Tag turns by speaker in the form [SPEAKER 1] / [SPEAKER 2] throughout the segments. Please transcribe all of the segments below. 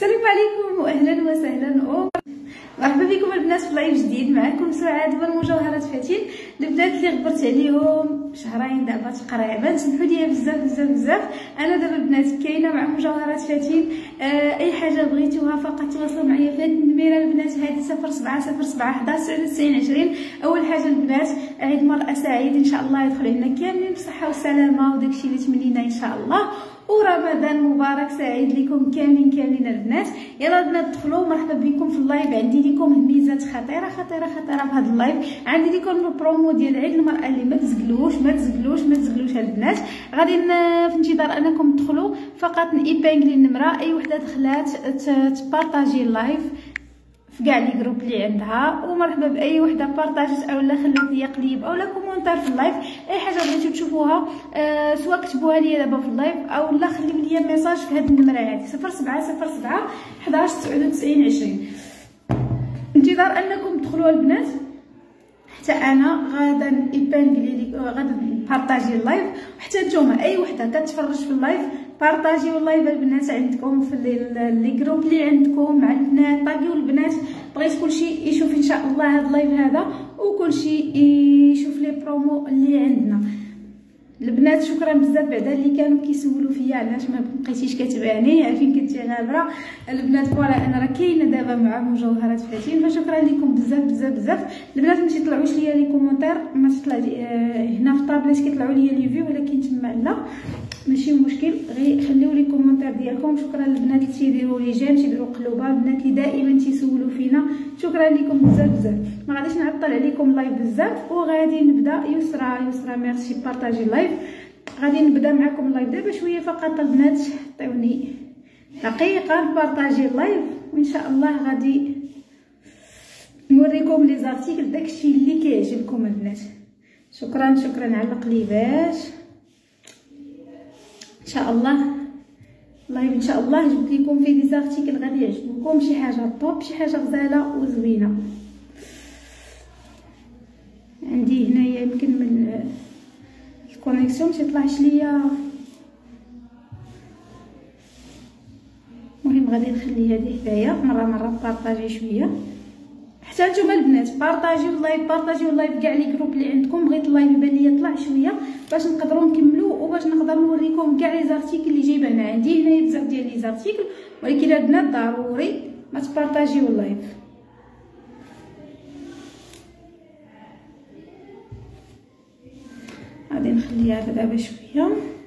[SPEAKER 1] السلام عليكم واهلا وسهلا مرحبا بكم البنات في لايف جديد. معكم سعاد والمجوهرات فاتن. البنات اللي غبرت عليهم شهرين دابا تقريبا، سمحوا لي بزاف. انا دابا البنات كاينه مع مجوهرات فاتن. اي حاجه بغيتوها فقط تواصلوا معايا في هذه النميره البنات، هذه 0707 11 99 20. اول حاجه البنات عيد المراه سعيد ان شاء الله، يدخل علينا كاملين بالصحه والسلامه وداكشي اللي تمنينا ان شاء الله، ورمضان مبارك سعيد لكم كاملين البنات. يلا البنات دخلوا، مرحبا بكم في اللايف. عندي لكم ميزات خطيره في هذا اللايف. عندي لكم البرومو ديال عيد المراه اللي ما تزقلوش البنات. غادي في انتظار انكم تدخلوا فقط نيبانغلي النمره. اي وحده دخلات تبارطاجي اللايف في كاع لي جروب اللي عندها، ومرحبا باي وحده بارطاجت اولا خلات لي قليب اولا كومونتير في اللايف. اي حاجه بغيتو تشوفوها سواء كتبوها لي دابا في اللايف اولا خليو لي ميساج في هذه النمره هذه 0707 11 99 20. انتظار انكم تدخلوا البنات، حتى انا غادا نيبانغلي غادا نبارطاجي اللايف، وحتى نتوما اي وحده كتفرج في اللايف بارطاجيو اللايف البنات عندكم في لي جروب اللي عندكم مع البنات. طاقيو البنات، بغيت كلشي يشوف ان شاء الله هذا اللايف هذا، وكلشي يشوف لي برومو اللي عندنا البنات. شكرا بزاف بعدا اللي كانوا كيسولوا فيا علاش ما بقيتيش كتباني، عارفين كنتي غابره البنات. فوالا انا راه كاينه دابا مع مجوهرات فاتن، فشكرا لكم بزاف البنات. ما تيطلعوش ليا لي كومونتير، ما تطلع هنا في الطابليت كيطلعوا ليا لي فيو، ولكن تما لا ماشي مشكل، غير خليو لي كومونتير ديالكم. شكرا للبنات اللي تيديروا لي جيم، تيديروا قلوبه، البنات اللي دائما تيسولوا فينا، شكرا لكم بزاف. ما غاديش نعطل عليكم اللايف بزاف، وغادي نبدا. يسرا ميرسي بارطاجي اللايف. غادي نبدا معكم اللايف دابا شويه فقط البنات، عطيوني دقيقه نبارطاجي اللايف، وان شاء الله غادي نوريكم لي زارتيكل داكشي اللي كيعجبكم البنات. شكرا على القليبات. ان شاء الله اللايف ان شاء الله جبت لكم فيه دي زارتيكل غادي يعجبوكم، شي حاجه طوب، شي حاجه غزاله وزوينه. عندي هنايا يمكن من الكونيكسيون متيطلعش ليا، المهم غادي نخلي هذه حدايا مره بارطاجي شويه. حتى نتوما البنات بارطاجيو اللايف كاع لي جروب اللي عندكم. بغيت اللايف يبان ليا يطلع شويه باش نقدروا نكملوا، وباش نقدر نوريكم كاع لي زارتيكل اللي جايبه. انا عندي هنايا بزاف ديال لي زارتيكل، ولكن البنات ضروري ما تبارطاجيو اللايف. غادي نخليها دابا شويه.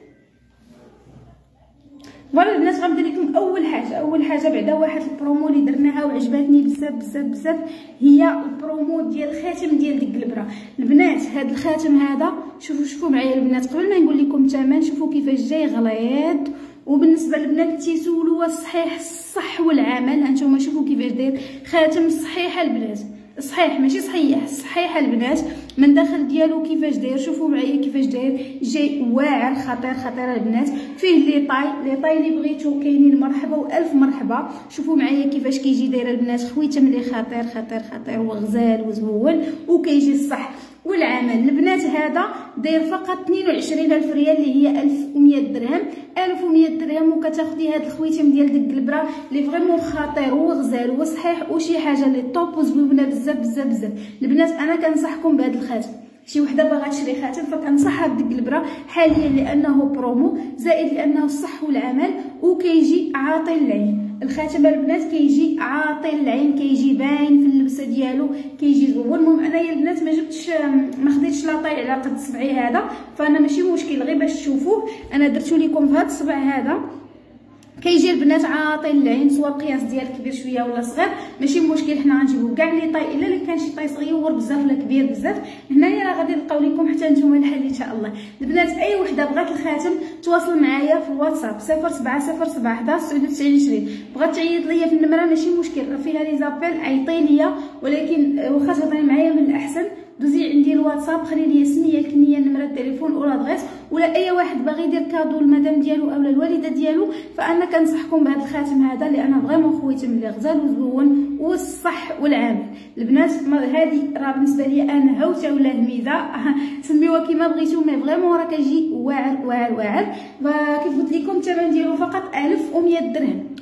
[SPEAKER 1] فوالا البنات غنبدا لكم اول حاجه بعدا واحد البرومو اللي درناها وعجبتني بزاف، هي البرومو ديال الخاتم ديال ديك البرا البنات. هذا الخاتم هذا شوفوا معايا البنات، قبل ما نقول لكم الثمن شوفوا كيفاش جاي غليظ. وبالنسبه للبنات تيسولوا الصح والعمل، هانتوما شوفوا كيفاش داير خاتم صحيح البنات، صحيح ماشي صحيح البنات. من داخل ديالو كيفاش داير، شوفوا معايا كيفاش داير، جاي واعر خطير البنات. فيه لي طاي اللي بغيتو كاينين، مرحبا والف مرحبا. شوفوا معايا كيفاش كيجي داير البنات، خويتم لي خطير وغزال وزهول، وكيجي الصح والعمل البنات. هذا داير فقط 22,000 ريال اللي هي 1100 درهم. 1100 درهم وكتاخدي هاد الخويتم ديال ديك البرا اللي فريمون خطير وغزال وصحيح، وشي حاجه اللي طوب وزوينه بزاف البنات. انا كنصحكم بهذا الخاتم. شي وحده باغا تشري خاتم فكنصحها بديك البرا حاليا، لانه برومو زائد لانه الصح والعمل، وكيجي عاطي العين. الخاتم البنات كيجي عاطي العين، كيجي باين في اللبسه ديالو، كيجي زوين. المهم انايا البنات ما خديتش لاطاي على قد صبعي هذا، فانا ماشي مشكل، غير باش تشوفوه انا درتو لكم في هذا الصبع هذا. كيجي البنات عاطي العين، سواء القياس ديال كبير شويه ولا صغير ماشي مشكل، حنا غنجيبو كاع لي طاي، الا اللي كان شي طاي صغيور بزاف ولا كبير بزاف. هنايا راه غادي نلقاو لكم حتى نتوما الحل ان شاء الله. البنات اي وحده بغات الخاتم تواصل معايا في الواتساب 0707 11 99 20. بغات تعيط ليا في النمره ماشي مشكل، راه فيها لي زابيل، عيطي ليا، ولكن واخا تهضري معايا من الاحسن دوزي عندي الواتساب، خلي لي سميه الكنيه نمره التليفون ولا دغيس، ولا اي واحد باغي يدير كادو للمدام ديالو اولا الوالده ديالو. فانا كنصحكم بهذا الخاتم هذا، لان فريمون خويتم اللي غزال وزوين والصح والعامل البنات. هذه راه بالنسبه لي انا هوته ولا هميزه سميوها كيما بغيتو، مي فريمون راه كيجي واعر. فكيف قلت لكم الثمن ديالو فقط 1100 درهم.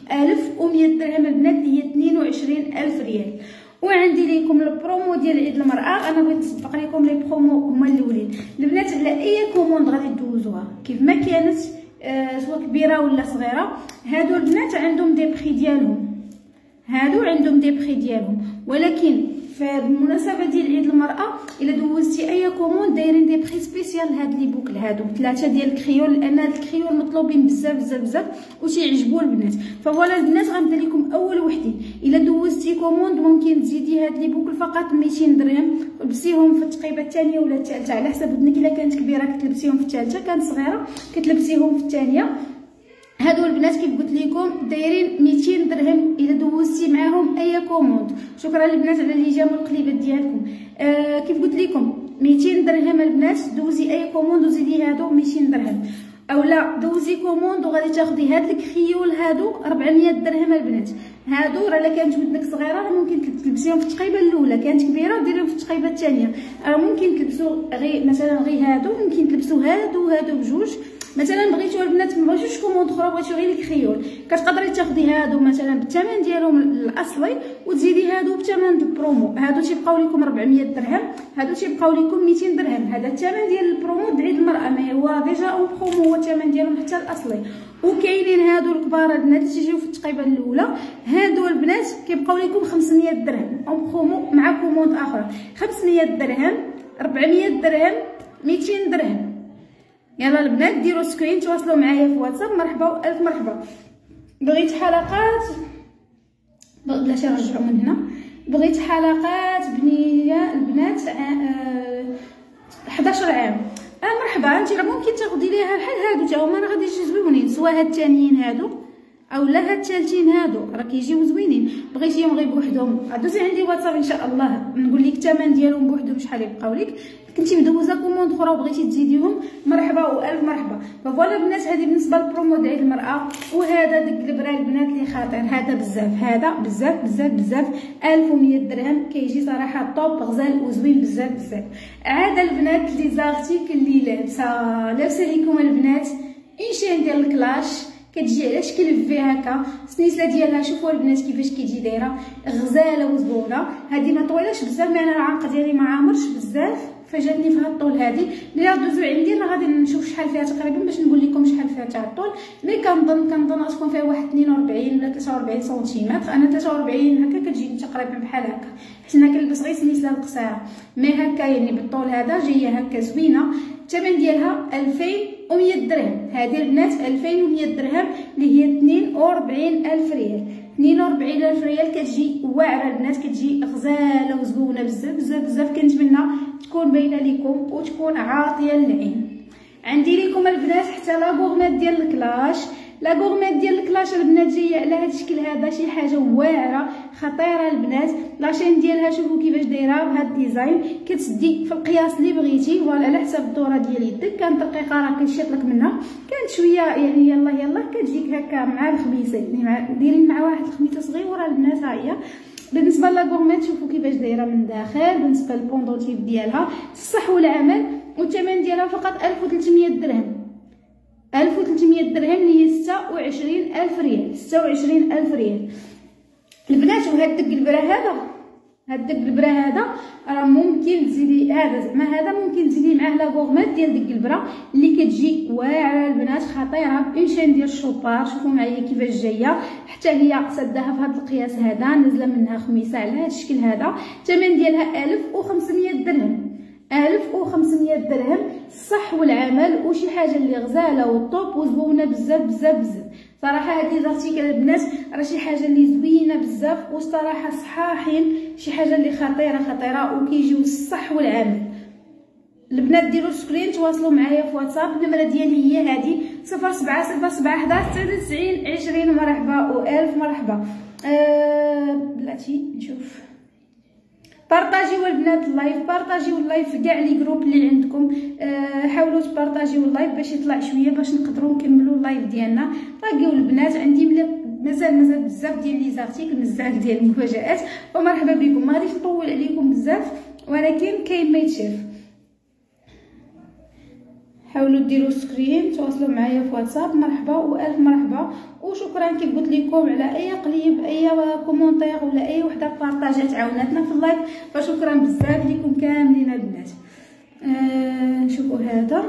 [SPEAKER 1] 1100 درهم البنات اللي هي 22000 ريال. وعندي لكم البرومو ديال عيد المراه. انا بغيت نسبق لكم لي برومو هما الاولين البنات. على اي كوموند غادي دوزوها كيف ما كانت سواء كبيره ولا صغيره، هادو البنات عندهم دي بري ديالهم، هادو عندهم دي بري ديالهم. ولكن في المناسبه ديال عيد المراه الا دوزتي اي كوموند دايرين دي بري سبيسيال لهاد لي بوكل هادو 3 ديال الكريول، لان هاد الكريول مطلوبين بزاف بزاف بزاف وتيعجبوا البنات. فوالا البنات غنبدا لكم اول وحدين. الا دوزتي كوموند ممكن تزيدي هاد لي بوكل فقط 200 درهم، لبسيهم في التقيبه الثانيه ولا الثالثه على حسب ودنك. الا كانت كبيره كتلبسيهم في الثالثه، كانت صغيره كتلبسيهم في الثانيه. هادو البنات كيف قلت لكم دايرين 200 درهم الا دوزتي معاهم اي كوموند. شكرا البنات على الاجابه والقليبات ديالكم. كيف قلت لكم 200 درهم البنات، دوزي اي كوموند وزيدي هادو 200 درهم، اولا دوزي كوموند وغادي تاخدي هاد الكريول هادو 400 درهم البنات. هادو راه الا كانت ودنك صغيره راه ممكن تلبسيهم في التقيبه الاولى، كانت كبيره ديريهم في التقيبه الثانيه. راه ممكن تلبسوا غير مثلا غير هادو، ممكن تلبسوا هادو وهادو بجوج. مثلا بغيتو البنات ما بغيتوش كوموند اخرى، بغيتو غير الكريول، كتقدري تاخدي هادو مثلا بالثمن ديالهم الاصلي وتزيدي هادو بثمن البرومو. هادو تيبقاو لكم 400 درهم، هادو تيبقاو لكم 200 درهم. هذا الثمن ديال البرومو عيد المراه، ما هو ديجا اون برومو هو الثمن ديالهم حتى الاصلي. وكاينين هادو الكبار البنات اللي تيجيو في التقيبه الاولى، هادو البنات كيبقاو لكم 500 درهم اون برومو مع كوموند اخرى. 500 درهم، 400 درهم، 200 درهم. يلا البنات ديروا سكرين، تواصلوا معايا في واتساب. مرحبا والف مرحبا. بغيت حلقات بلاش نرجعوا من هنا. بغيت حلقات بنيه البنات 11 عام. مرحبا، انت راه ممكن تاخدي ليها بحال هادو تا هما راه غادي يجيو زوينين، سواء هاد الثانيين هادو او لا هاد الثالثين هادو راه كيجيو زوينين. بغيتيهم غير بوحدهم دوزي عندي واتساب ان شاء الله نقول لك الثمن ديالهم بوحدهم شحال يبقاو لك. كنتي مدوزه كوموند اخرى وبغيتي تزيديهم مرحبا والف مرحبا. فوالا البنات هذه بالنسبه للبرومو ديال المراه. وهذا دك البرا البنات اللي خاطر، هذا بزاف، هذا بزاف بزاف بزاف 1100 درهم. كيجي صراحه طوب غزال وزوين بزاف بزاف. عاد البنات لي زارتيك اللي لابسه لكم البنات انشين ديال الكلاش، كتجي على شكل في هكا، السنيسله ديالها شوفوا البنات كيفاش كيجي دايره غزاله وزبونه. هذه ما طويلاش بزاف، لان العنق ديالي ما عامرش بزاف فجاتني في هاد الطول. هذه اللي دوزو عندي راه غادي نشوف شحال فيها تقريبا باش نقول لكم شحال فيها تاع الطول. مي كنظن تكون فيها واحد 42 ولا 43 سنتيمتر. انا 43 هكا كتجيني تقريبا بحال هكا، حيت انا كنلبس غير سنيسله القصيره. مي هكا يعني بالطول هذا جايه هكا زوينه. الثمن ديالها 2100 درهم. هذه البنات 2100 درهم اللي هي 42000 ريال. 42000 ريال كتجي واعره البنات، كتجي غزاله وزوينه بزاف بزاف بزاف. كنتمنى تكون باينه لكم وتكون عاطيه للعين. عندي لكم البنات حتى لا غورميت ديال الكلاش. لا غورميت ديال الكلاش البنات جايه على هذا الشكل هذا، شي حاجه واعره خطيره البنات. لاشين ديالها شوفوا كيفاش دايره بهذا الديزاين، كتسدي في القياس اللي بغيتي ولا على حسب الدوره ديال يدك. كانت دقيقه راه كيشيط لك منها، كانت شويه يعني يلا كتجيك هكا مع الخميسه، يعني دايرين مع واحد الخميسه صغيره البنات. ها هي بالنسبه لاغورميت، شوفوا كيفاش دايره من الداخل. بالنسبه للبوندوتيف ديالها الصح والعمل، والثمن ديالها فقط 1300 درهم. 1300 درهم اللي هي 26000 ريال. 26000 ريال البنات. وهاد الدق البرا هذا، هاد الدق البرا هذا راه ممكن تزيدي هذا زعما هذا ممكن تزيدي معاه لا غورميت ديال دق البرا اللي كتجي واعره البنات خطيره بانشان ديال الشوبار. شوفوا معايا كيفاش جايه، حتى هي سداها في هذا القياس هذا، نازله منها خميسه على هذا الشكل هذا. الثمن ديالها 1500 درهم. 1500 درهم الصح والعمل، وشي حاجه اللي غزاله والطوب وزوينه بزاف بزاف بزاف. صراحه هذه زارتيكل البنات راه شي حاجه اللي زوينه بزاف، وصراحه صحاحين شي حاجه اللي خطيره وكيجيو الصح والعمل. البنات ديروا سكرين، تواصلوا معايا في واتساب. النمره ديالي هي هذه 0707119920. مرحبا والف مرحبا. بلاتي نشوف بارطاجيو البنات اللايف، بارطاجيو اللايف في كاع لي جروب اللي عندكم. حاولوا تبارطاجيو اللايف باش يطلع شويه باش نقدروا نكملوا اللايف ديالنا. طاقيو البنات، عندي مازال بزاف ديال لي زارتيكل، بزاف ديال المفاجات. ومرحبا بكم. ما غاديش نطول عليكم بزاف ولكن كاين ما يتشاف. حاولوا ديروا سكرين، تواصلوا معايا في واتساب. مرحبا والف مرحبا وشكرا كيف قلت لكم على اي قليب، اي كومونتير ولا اي وحده بارطاجات عاوناتنا في اللايف، فشكرا بزاف لكم كاملين البنات. شوفوا هذا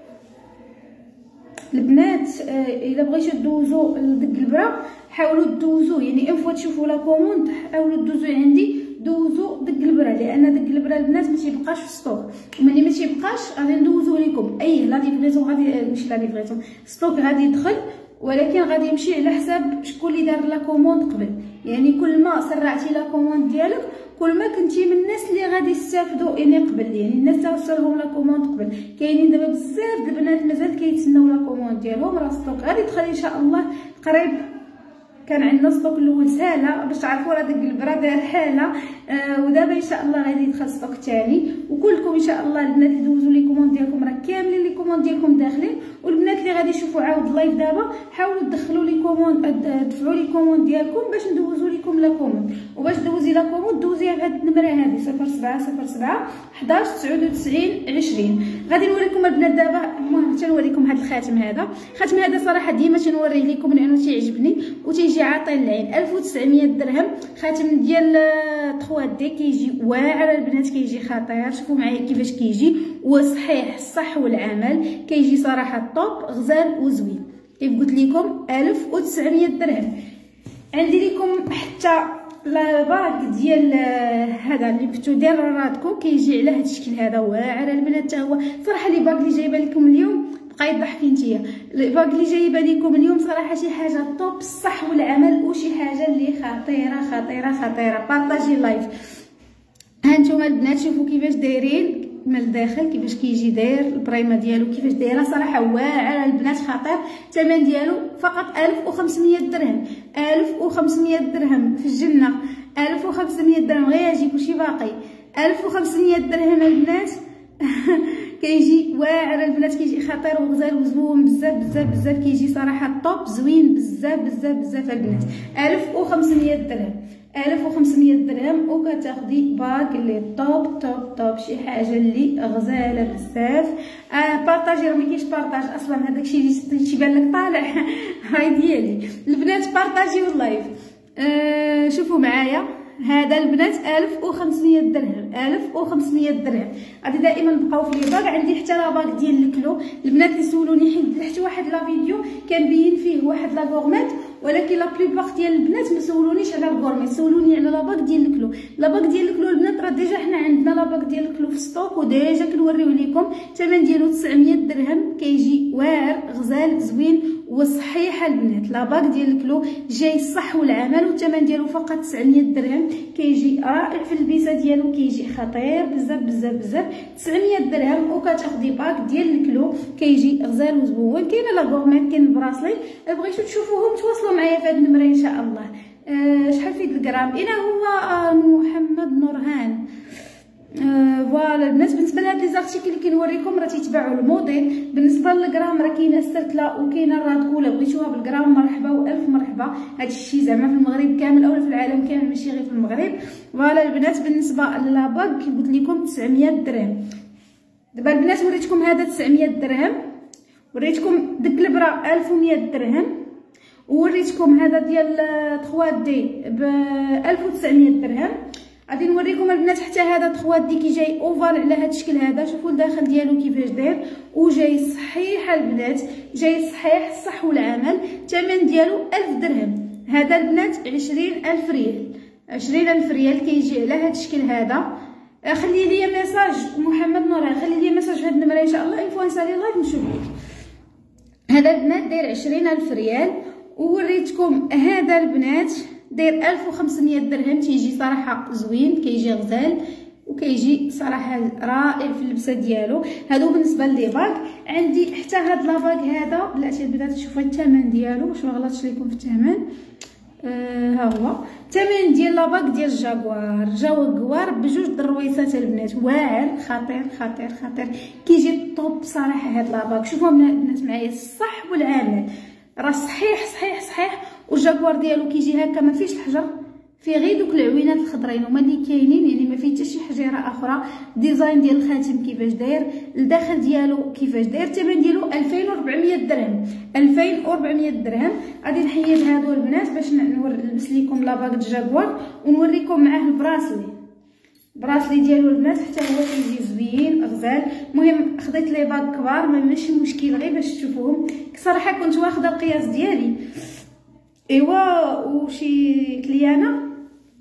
[SPEAKER 1] البنات، الا بغيتو دوزو ديك البرا حاولوا دوزو، يعني اون فوا تشوفوا لا كوموند حاولوا دوزو عندي، دوزو ديك البرا، لان ديك البرا البنات ما تيبقاش في ستوك، وملي ما تيبقاش غادي ندوزو لكم اي لا ليفريزون، غادي ماشي لا ليفريزون ستوك غادي يدخل، ولكن غادي يمشي على حساب شكون اللي دار لا كوموند قبل. يعني كل ما سرعتي لا كوموند ديالك كل ما كنتي من الناس اللي غادي يستافدوا يعني قبل، يعني الناس اللي وصلهم لا كوموند قبل. كاينين دابا بزاف د البنات مازال كيتسناو لا كوموند ديالهم، راه ستوك غادي يدخل ان شاء الله قريب. كان عندنا ستوك الاول سهله باش تعرفوا راه ديك البرا داير حاله، ودابا ان شاء الله غادي يدخل ستوك ثاني. وكلكم ان شاء الله البنات اللي دوزوا لي كوموند ديالكم راه كاملين لي كوموند ديالكم داخلين، والبنات اللي غادي يشوفوا عاود اللايف دابا حاولوا تدخلوا لي كوموند، دفعوا لي كوموند ديالكم باش ندوزوا لكم لا كوموند. وباش دوزي لا كوموند دوزيها بهاد النمره هذه 0707 11 99 20. غادي نوريكم البنات دابا، المهم تنوريكم هذا الخاتم. هذا الخاتم هذا صراحه ديما تنوريه لكم لانه تيعجبني وتيجي عاطي العين. 1900 درهم، خاتم ديال 3 دي، كيجي واعر البنات، كيجي خطير. شوفوا معايا كيفاش كيجي، وصحيح الصح والعمل، كيجي صراحه طوب غزال وزوين كيف قلت لكم. 1900 درهم. عندي لكم حتى الباك ديال هذا اللي بتو ديال رادكو، كيجي على هذا الشكل هذا واعر البنات حتى هو. صراحه لي باك اللي جايبه لكم اليوم بقاي ضحكي نتيا، الباك اللي جايبه لكم اليوم صراحه شي حاجه طوب الصح والعمل، وشي حاجه اللي خطيره خطيره خطيره. بارطاجي لايف. ها نتوما البنات شوفوا كيفاش دايرين من الداخل، كيفاش كيجي داير البريمه ديالو، كيفاش دايره صراحه واعره البنات خطير. الثمن ديالو فقط 1500 درهم. 1500 درهم في الجنه، 1500 درهم غير يجيكوا شي باقي. 1500 درهم البنات كيجي واعر البنات، كيجي خطير وغزال وزوين بزاف بزاف بزاف، كيجي صراحه طوب زوين بزاف بزاف بزاف البنات. 1500 درهم، 1500 درهم وكتاخدي باك اللي طوب طوب طوب، شي حاجه اللي غزاله بزاف. بارطاجي، راه مكاينش بارطاج اصلا، هذاك الشيء اللي تيبان لك طالع هاي ديالي البنات. بارطاجيو اللايف. شوفوا معايا هذا البنات 1500 درهم. 1500 درهم. غادي دائما نبقاو في لي باك. عندي حتى لا باك ديال الكلو. البنات اللي سولوني حيت واحد لا فيديو كان بين فيه واحد لا غورميت، ولكن لا بليبار ديال البنات ما سولونيش على الغورميت، سولوني على لا باك ديال الكلو. لا باك ديال الكلو البنات راه ديجا حنا عندنا لا باك ديال الكلو في ستوك، وديجا كنوريو لكم. الثمن ديالو 900 درهم، كيجي واعر غزال زوين وصحيح البنات. لا باك ديال الكلو جاي الصح والعمل، والثمن ديالو فقط 900 درهم، كيجي رائع في البيسه ديالو، كيجي خطير بزاف بزاف بزاف. 900 درهم وكتاخدي باك ديال الكلو، كيجي غزال وزوين. كاينه لا غورميت، كاين البراسلي، بغيتو تشوفوهم تواصلوا معايا في هذه النمره ان شاء الله. شحال في الغرام؟ اين هو محمد نورهان. فوالا البنات، بالنسبه لهاد لي زارتيكل اللي كنوريكم راه تيتباعوا الموديل. بالنسبه للغرام راه كاينه السرتله وكاينه الرادكو، الا بغيتوها بالغرام مرحبا والف مرحبا. هادشي زعما في المغرب كامل اولا في العالم كامل، ماشي غير في المغرب. فوالا البنات، بالنسبه للاباك كي قلت لكم 900 درهم. دابا البنات وريتكم هذا 900 درهم، وريتكم ديك البرا 1100 درهم، ووريتكم هذا ديال 3 دي ب 1900 درهم. غادي نوريكم البنات حتى هذا 3 دي كي جاي اوفر على هذا الشكل هذا. شوفوا الداخل ديالو كيفاش داير، وجاي صحيح البنات، جاي صحيح الصح والعمل. الثمن ديالو 1000 درهم. هذا البنات 20000 ريال. 20000 ريال كيجي على هذا الشكل هذا. خلي لي ميساج محمد نوران، خلي لي ميساج في هذه النمره ان شاء الله، انفو نسالي لايف نشوف لك. هذا البنات داير 20000 ريال، ووريتكم هذا البنات داير 1500 درهم. تيجي صراحه زوين، كيجي غزال وكيجي صراحه رائع في اللبسه ديالو. هادو بالنسبه لي باك. عندي حتى هاد لاباك هذا بلاتي البنات، شوفوا الثمن ديالو باش ما غلطش لكم في الثمن. ها هو الثمن ديال لاباك ديال جاكوار بجوج درويسات البنات، واعر خطير خطير خطير، كيجي طوب صراحه هاد لاباك. شوفوا البنات معايا الصح والعمل، راه صحيح صحيح صحيح. والجاكوار ديالو كيجي هكا ما فيش الحجر، فيه غير دوك العوينات الخضرين هما اللي كاينين، يعني ما فيه حتى شي حجيره اخرى. الديزاين ديال الخاتم كيفاش داير، الداخل ديالو كيفاش داير. الثمن ديالو 2400 درهم. 2400 درهم. غادي نحيد هادو البنات باش نلبس لكم لاباك جاكوار ونوريكم معاه البراسلي ديالو البنات، حتى هو كيجي زوين غزال. المهم خديت لي باك كبار ماشي مشكل غير باش تشوفوهم. صراحه كنت واخده القياس ديالي ايوا، وشي كليانه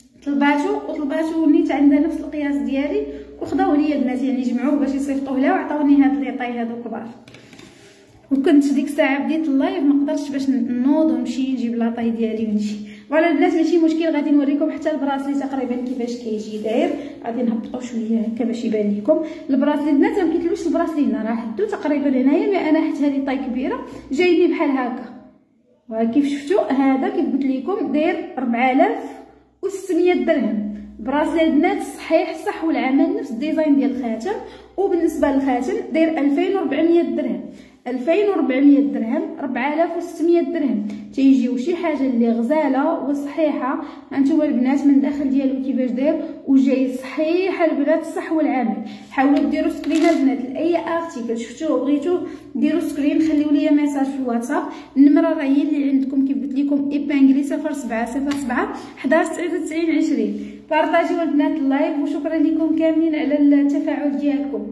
[SPEAKER 1] طلباتو نيت عندها نفس القياس ديالي وخداوه ليا البنات، يعني جمعوه باش يصيفطوه لها وعطاوني هاد لي طاي هادو كبار. وكنت ديك الساعه بديت اللايف ما قدرتش باش نوض ونمشي نجيب لاطاي ديالي ونمشي. فوالا البنات ماشي مشكل، غادي نوريكم حتى البراسلي تقريبا كيفاش كيجي داير. غادي نهبطو شويه هكا باش يبان لكم البراسلي البنات. ما كيتلوش البراسلي هنا، راه حدو تقريبا هنايا، مي انا حيت هذه طاي كبيره جايني بحال هكا. وكيف شفتوا هذا كيف قلت لكم داير 4600 درهم. براسلي البنات صحيح صح والعمل نفس الديزاين ديال الخاتم. وبالنسبه للخاتم داير 2400 درهم. 2400 درهم 4600 درهم. تيجيو شي حاجه اللي غزاله وصحيحه. هانتوما البنات من داخل ديالو كيفاش داير وجاي صحيحه البنات الصح والعمل. حاولوا ديروا سكرين البنات لاي ارتيكل شفتوه بغيتو ديروا سكرين، خليو لي ميساج في الواتساب. النمره راه هي اللي عندكم كيف قلت لكم ايبانغلي 0707 11 99 20. بارطاجيو البنات اللايف وشكرا لكم كاملين على التفاعل ديالكم.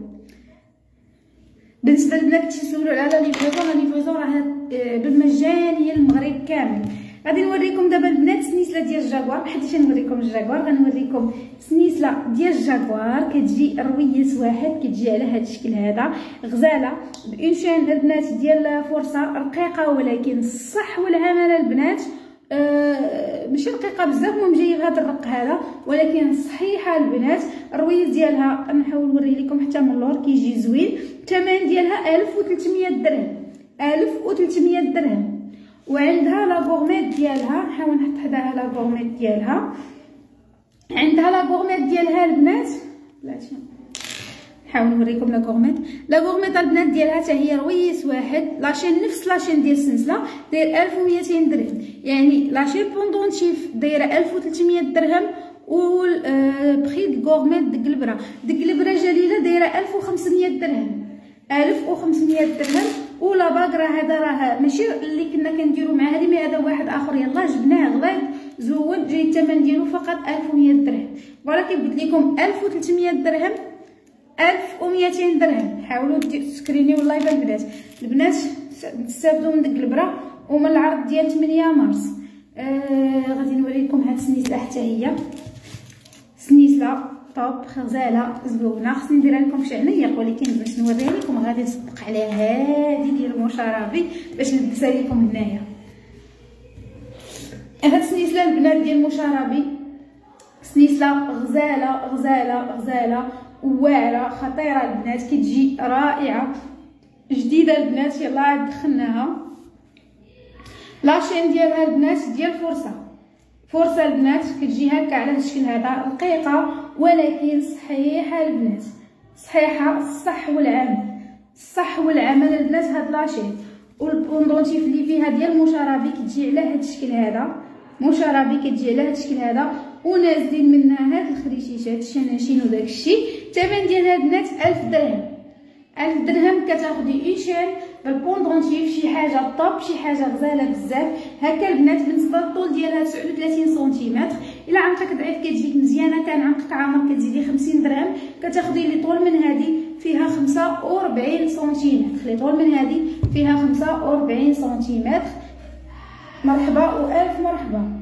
[SPEAKER 1] بالنسبه للبنات تيسولوا على ليفريزون راه بالمجانيه للمغرب كامل. غادي نوريكم دابا البنات سنيسله ديال الجاكوار. محدش نوريكم الجاكوار، غنوريكم سنيسله ديال الجاكوار. كتجي رويس واحد، كتجي على هذا الشكل هذا غزاله بانشان البنات ديال فرصه رقيقه ولكن الصح والعمل البنات. ماشي رقيقه بزاف، المهم جايه بهذا الرق هذا ولكن صحيحه البنات. الرويس ديالها نحاول نوريه لكم حتى من اللور كيجي زوين. الثمن ديالها 1300 درهم. 1300 درهم. وعندها لا غورميت ديالها، نحاول نحط حداها لا غورميت ديالها. عندها لا غورميت ديالها البنات، بلاتي نحاول نوريكم لا غورميت. لا غورميت البنات ديالها حتى هي رويس واحد، لاشين نفس لاشين ديال السلسله داير 1200 درهم. يعني لاشين بوندونتيف دايره 1300 درهم. و بخي الغورميت ديك البرا جليله دايره 1500 درهم. 1500 درهم. ولا باك راه هذا راه ماشي اللي كنا كنديروا مع هذه، مي هذا واحد اخر يلاه جبناه غليظ زوين جاي الثمن ديالو فقط 1100 درهم. فوالا كيف قلت لكم 1300 درهم 1200 درهم. حاولوا تسكرينيو اللايف البنات تستافدوا من ديك البرا ومن العرض ديال 8 مارس. غادي نوريكم هاد السنيسله حتى هي سنيسله طوب غزاله زوينه. خصني نديرها لكم شي عنيق ولكن باش نوريها لكم غادي نصدق على هادي ديال المشربي باش نلبسها لكم هنايا. هاد السنيسله البنات ديال المشربي سنيسله غزاله واعره خطيره البنات. كتجي رائعه جديده البنات. يلاه دخلناها. لاشين ديالها البنات ديال فرصه البنات كتجي هكا على الشكل هذا رقيقه ولكن صحيحه البنات. صحيحه الصح والعمل البنات. هاد لاشين والبوندونتيف اللي فيها ديال المشربي كتجي على هاد الشكل هذا. كتجي على هاد الشكل هذا ونازلين منها هاد الخريشيشات الشناشين وداك الشيء. الثمن ديالها البنات 1000 درهم. 1000 درهم كتاخدي انشان بالبوندونتيف شي حاجه طوب شي حاجه غزاله بزاف هكا البنات. بالنسبه للطول ديالها 39 سنتيمتر. الا عنقك ضعيف كتجيك مزيانه، كان عنقك عامر كتزيدي 50 درهم كتاخدي لي طول من هذه فيها 45 سنتيمتر. لي طول من هذه فيها 45 سنتيمتر. مرحبا والف مرحبا.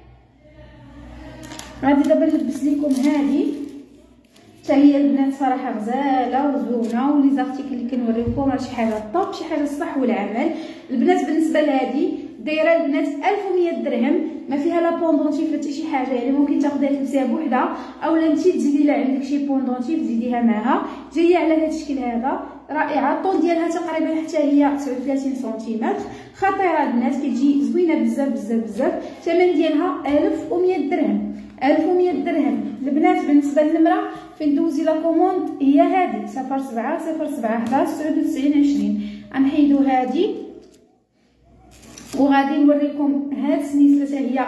[SPEAKER 1] غادي دابا نلبس لكم هذه حتى هي البنات صراحه غزاله وزوينه. ولي زارتيكل اللي كنوريكم راه شي حاجه طوب شي حاجه الصح والعمل البنات. بالنسبه لهذه دايره البنات 1100 درهم. ما فيها لا بوندونتيف حتى شي حاجه، يعني ممكن تاخديها تلبسيها بوحدها اولا انت تزيدي لا عندك شي بوندونتيف تزيديها معها. جايه على هذا الشكل هذا رائعه. الطول ديالها تقريبا حتى هي 39 سنتيمتر. خطيره البنات كتجي زوينه بزاف. الثمن ديالها 1100 درهم. 1100 درهم البنات. بالنسبه للنمره فين دوزي لا كوموند هي هذه 07 11 99 20. غنحيدو هذه وغادي نوريكم هاد السنيسله هي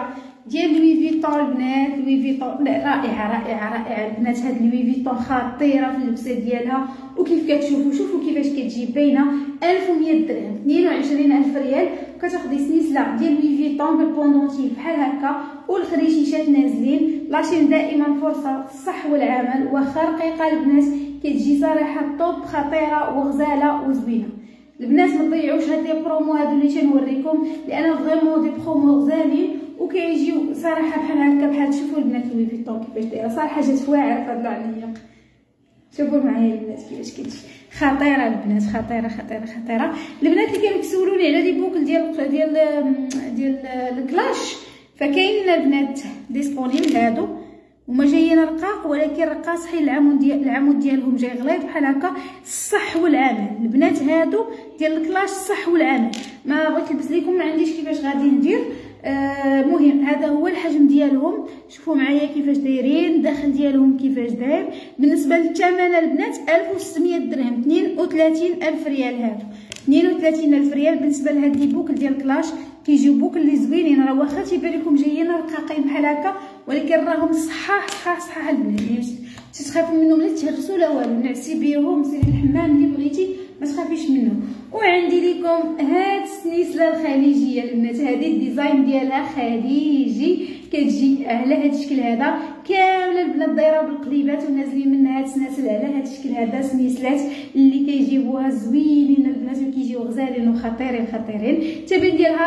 [SPEAKER 1] ديال لوي فيتون البنات. لوي فيتون رائعه رائعه رائعه البنات. هاد لوي فيتون خطيره في اللبسه ديالها، وكيف كتشوفوا شوفوا كيفاش كتجي باينه. 1100 درهم، 22000 ريال. كتاخدي سلسله ديال لوي فيتون بالبوندونتي بحال هكا والخريشيشات نازلين. لاشين دائما فرصه الصح والعمل. واخا رقيقه البنات كتجي صراحه طوب خطيره وغزاله وزوينه. البنات ما تضيعوش هاد لي برومو هادو اللي تنوريكم، لان فريمون دي برومو غزالين وكيجيو صراحه بحال هكا. بحال شوفوا البنات لوي فيتون كيفاش دايره، صراحه جات واعره في هاد العليق. شوفوا معايا البنات كيفاش كتجي خطيره البنات، خطيره خطيره خطيره. البنات اللي كانوا كيسولوني على لي بوكل ديال الكلاش، فكاين البنات ديسبونيبل هادو، هما جايين رقاق ولكن رقاق صحيح العمود ديالهم جاي غليظ بحال هكا. الصح والعمل البنات هادو ديال الكلاش الصح والعمل. ما بغيت نلبس لكم، ما عنديش كيفاش غادي ندير. مهم هذا هو الحجم ديالهم. شوفوا معايا كيفاش دايرين، الداخل ديالهم كيفاش داير. بالنسبه للثمن البنات 1600 درهم، 32000 ريال. هادو 32000 ريال. بالنسبه لهاد لي بوكل ديال كلاش كيجيو بوكل اللي زوينين، راه واخا تيبان لكم جايين رقاقين بحال هكا ولكن راهم صحاح صحاح صحاح البنات. يعني تخافوا منهم لا تهرسوا لا والو، نعسي بيهم سيري الحمام اللي بغيتي ما تخافيش منهم. وعندي لكم هاد السنيسله الخليجيه البنات. هذه الديزاين ديالها خليجي، كتجي على هاد الشكل هذا كامله البنات دايره بالقليبات ونازلين منها هاد السناسل على هاد الشكل هذا. سنيسلات اللي كيجيبوها زوينين البنات وكيجيو غزالين وخطيرين خطيرين. الثمن ديالها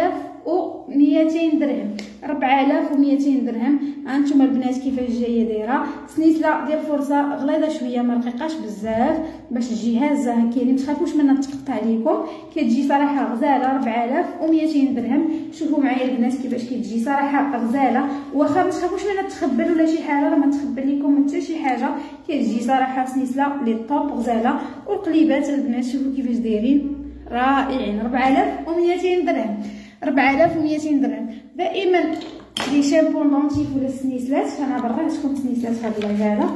[SPEAKER 1] 4200 درهم، 4200 درهم. هانتوما البنات كيفاش جايه دايره. سنيسله ديال فرصه غليظه شويه، ما رقيقاش بزاف باش تجي هازه هكا، ما تخافوش منها تقطع عليكم. كتجي صراحه غزاله 4200 درهم. شوفوا معايا البنات كيفاش كتجي صراحه غزاله. واخا ما تخافوش منها تخبل ولا شي حاجه، راه ما تخبل لكم حتى شي حاجه. كتجي صراحه سنيسله لي طوب غزاله. والقليبات البنات شوفوا كيفاش دايرين رائعين. 4200 درهم، 4200 درهم. دائما لي شامبون دونتيف ولا السنيسلات، انا برا شكون سنيسلات هاد اللايف هذا.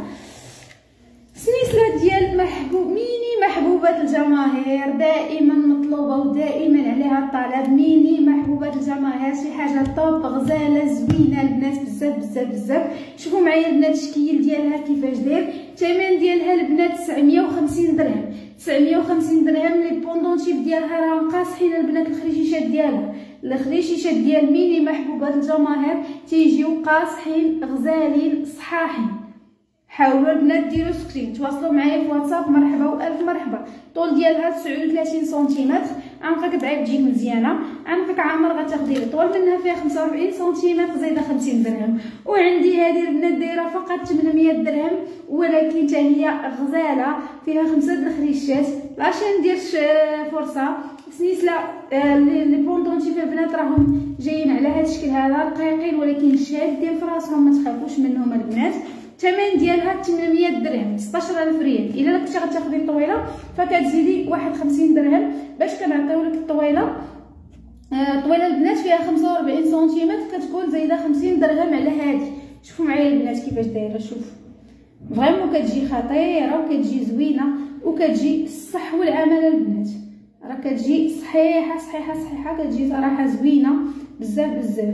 [SPEAKER 1] سنيسلات ديال محبوبات الجماهير، دائما مطلوبه ودائما عليها الطلب. محبوبات الجماهير، شي حاجه طوب غزاله زوينه البنات بزاف بزاف بزاف. شوفوا معايا البنات الشكل ديالها كيفاش داير. الثمن ديالها البنات 950 درهم، 950 درهم. لي بوندونتيف ديالها راهم قاصحين البنات. الخريشيشات ديالها، الخريشيشات ديال محبوبات الجماهير تيجيو قاصحين غزالين صحاحين. حاولوا البنات ديروا سكرين، تواصلوا معايا في واتساب. مرحبا والف مرحبا. الطول ديالها 39 سنتيمتر. عنقك ضعيف تجيك مزيانه، عنقك عامر غتاخدي الطول منها فيها 45 سنتيمتر زايده 50 درهم. وعندي هذه البنات دايره فقط 800 درهم، ولكن حتى هي غزاله فيها 5 الخريشات. لاشين ديال فرصه سنيسله. لي بوندونتي في البنات راهم جايين على هذا الشكل هذا رقيقين ولكن شادين في راسهم، ما تخافوش منهم البنات. الثمن ديالها 800 درهم، 16000 ريال. الا كنتي غتاخدي الطويله فكتزيدي 51 درهم باش كنعطيو لك الطويله. الطويله البنات فيها 45 سنتيمتر، كتكون زايده 50 درهم على هذه. شوفوا معايا البنات كيفاش دايره. شوف فريمون كتجي خطيره وكتجي زوينه وكتجي الصح والعمل البنات. راه كتجي صحيحه صحيحه صحيحه، كتجي صراحه زوينه بزاف بزاف.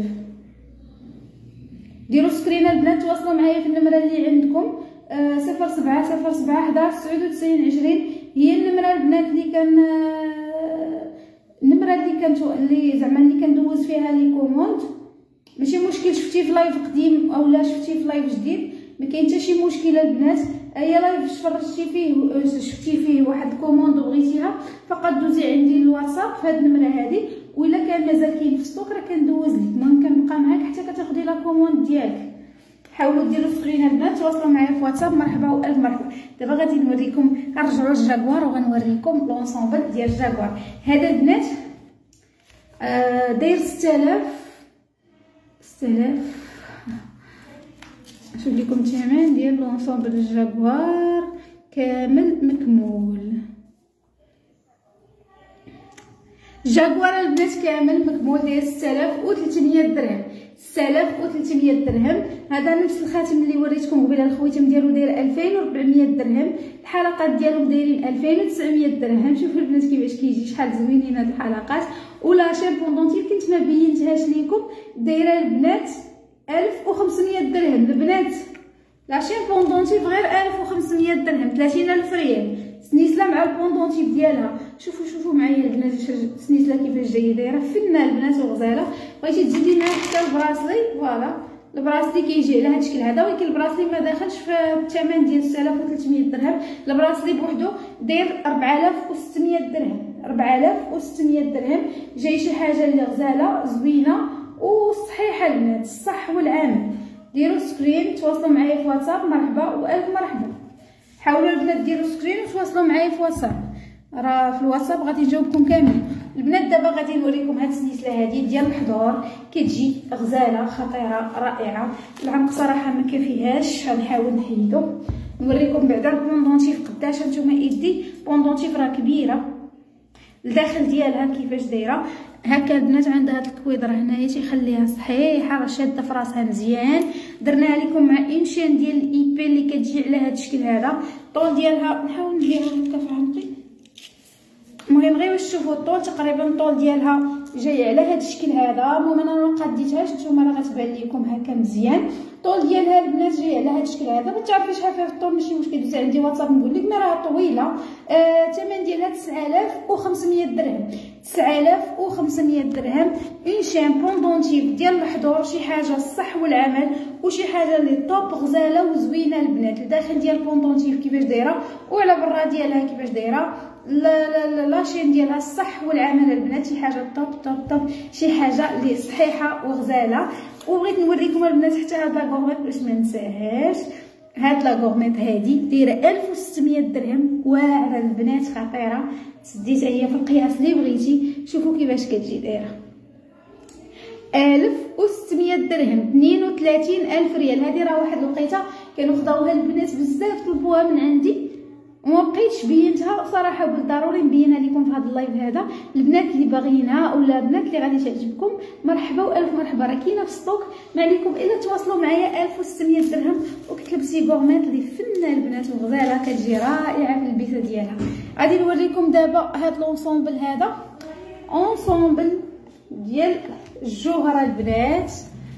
[SPEAKER 1] ديروا سكرين البنات، تواصلوا معايا في النمره اللي عندكم 07 07 11 99 20. هي النمره البنات اللي كان النمره اللي زعما اللي كندوز فيها لي كوموند. ماشي مشكل شفتي في لايف قديم اولا شفتي في لايف جديد، ما كاين حتى شي مشكله البنات. اي لايف تفرجتي فيه شفتي فيه واحد كوموند وبغيتيها فقط دوزي عندي الواتساب في هذه النمره هذه، وإلا كان مازال كاين في ستوك راه كندوز لك. المهم كنبقى معاك حتى كتاخدي لا كوموند ديالك. حاولوا ديروا سكرين البنات، تواصلوا معايا في واتساب. مرحبا والف مرحبا. دابا غادي نوريكم، غنرجعوا للجاكوار وغنوريكم لونسومبل ديال الجاكوار. هذا البنات داير 6000. نشوف لكم الثمن ديال لونسومبل الجاكوار كامل مكمول. جاكوار البنات كامل مكمول داير 6300 درهم، 6300 درهم. هذا نفس الخاتم اللي وريتكم قبيله. الخويتم ديالو داير 2400 درهم. الحلقات ديالهم دايرين 2900 درهم. شوفوا البنات كيفاش كيجي، شحال زوينين هاد الحلقات. ولا شير بوندونتيف كنت ما بينتهاش ليكم دايره البنات 1500 درهم. البنات لا شير بوندونتيف غير 1500 درهم، 30000 ريال. سنيسله مع البوندونتيف ديالها، شوفوا معايا البنات سنيسله كيفاش جايه دايره فنه البنات وغزاله. بغيتي تزيدي معاها حتى البراسلي، فوالا البراسلي كيجي على هذا الشكل هذا، ولكن البراسلي ما داخلش في الثمن ديال 6300 درهم. البراسلي بوحدو داير 4600 درهم، 4600 درهم. جاي شي حاجه اللي غزاله زوينه وصحيحه البنات، الصح والعمل. ديروا سكرين تواصلوا معايا في واتساب، مرحبا والف مرحبا. حاولوا البنات ديروا سكرين وتواصلوا معايا في واتساب، راه في الواتساب غادي نجاوبكم كامل. البنات دابا غادي نوريكم هاد السلسله هادي ديال الحضور، كتجي غزاله خطيره رائعه. العنق صراحه ما كافيهاش، غنحاول نحيدو نوريكم بعدا البوندونتيف قداش نتوما يدي. بوندونتيف راه كبيره، الداخل ديالها كيفاش دايره هكا البنات. عندها هاد الكويضره هنايا تيخليها صحيحه، راه شاده في راسها مزيان. درناها لكم مع انشان ديال الايبي اللي كتجي على هاد الشكل هذا. الطول ديالها نحاول نديرها هكا في عنقي، المهم غير باش تشوفوا الطول تقريبا. الطول ديالها جاي على هاد الشكل هذا. المهم انا ما قديتهاش، نتوما راه غتبان لكم هكا مزيان. الطول ديالها البنات جاي على هاد الشكل هذا. ما تعرفيش شحال فيها الطول ماشي مشكل، دوزي عندي واتساب نقول لك. ما راه طويله. الثمن ديالها 9500 درهم، 9500 درهم. اون شين بوندونتيف ديال الحضور، شي حاجه الصح والعمل وشي حاجه اللي طوب غزاله وزوينه البنات. الداخل ديال البوندونتيف كيفاش دايره وعلى برا ديالها كيفاش دايره. لاشين ديالها الصح والعمل البنات، شي حاجه طوب شي حاجه اللي صحيحه وغزاله. وبغيت نوريكم البنات حتى هاد لاكورميط باش ما ننساهاش. هاد لاكورميط هادي دايره 1600 درهم، واعره البنات خطيره. سديتها هي في القياس اللي بغيتي. شوفوا كيفاش كتجي دايره 1600 درهم، 32000 ريال. هذه راه واحد الوقيته كانوا خداوها البنات بزاف، طلبوها من عندي وما بقيتش بينتها صراحه. قلت ضروري نبينها لكم في هذا اللايف هذا. البنات اللي باغيينها ولا البنات اللي غادي تعجبكم مرحبا والف مرحبا، راه كاينه في ستوك. ما عليكم الا تواصلوا معايا. 1600 درهم وكتلبسي غورميط اللي فنه البنات وغزاله، كتجي رائعه في البيسه ديالها. غادي نوريكم دابا هاد لونسومبل هذا، اونسومبل ديال الجوهره البنات،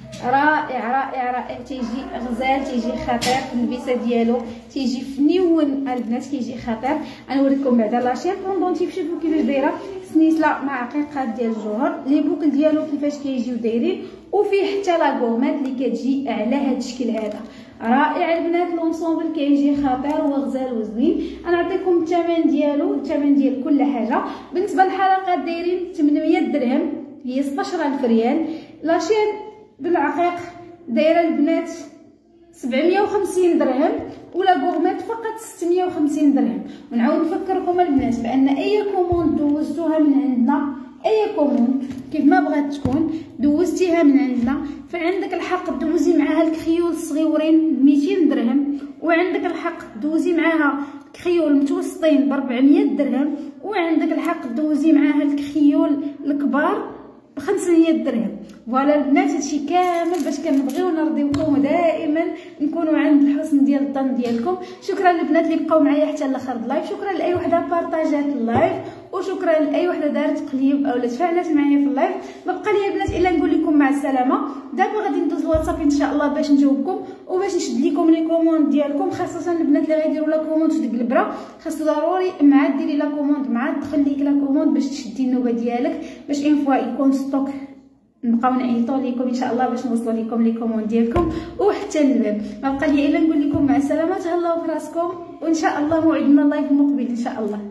[SPEAKER 1] رائع. تيجي غزال، تيجي خطير في اللبسه ديالو، تيجي فنيون البنات، كيجي خطير. غنوريكم بعدا لاشين بوندونتيف. شوفوا كيفاش دايره سنيسله مع عقيقات ديال الجوهر. لي بوكل ديالو كيفاش كيجيو دايرين، وفيه حتى لاكورمات اللي كتجي على هذا الشكل هذا. رائع البنات، لونسومبل كيجي خطير وغزال وزوين. انا نعطيكم الثمن ديالو، الثمن ديال كل حاجه. بالنسبه للحلقات دايرين 800 درهم، هي 16000 ريال. لاشين بالعقيق دايره البنات 750 درهم، ولا غورميت فقط 650 درهم. ونعاود نفكركم البنات بان اي كوموند دوزتوها من عندنا، اي كوموند كيف ما بغات تكون دوزتيها من عندنا، فعندك الحق دوزي معاها الكخيول الصغيورين 200 درهم، وعندك الحق دوزي معاها الكخيول المتوسطين ب 400 درهم، وعندك الحق دوزي معاها الكخيول الكبار ب 500 درهم. فوالا البنات هادشي كامل باش كنبغيو نرضيوكم ودائما نكونوا عند الحسن ديال الظن ديالكم. شكرا للبنات اللي بقاو معايا حتى لاخر اللايف، شكرا لاي وحده بارطاجات اللايف، وشكرا لاي وحده دارت قليب اولا تفاعلت معايا في اللايف. ما بقى لي البنات الا نقول لكم مع السلامه. دابا غادي ندوز الواتساب ان شاء الله باش نجاوبكم وباش نشد لكم لي كوموند ديالكم، خاصه البنات اللي غيديروا لا كوموند في ديك البرا. خاصو ضروري مع ديري لا كوموند، مع تدخل ليك لا كوموند باش تشدي النوبه ديالك، باش اون فوا يكون ستوك نبقاو نعيطوا لكم ان شاء الله باش نوصلوا لكم لي كوموند ديالكم وحتى الباب. ما بقى لي الا نقول لكم مع السلامه، تهلاو في راسكم، وان شاء الله موعدنا اللايف المقبل ان شاء الله.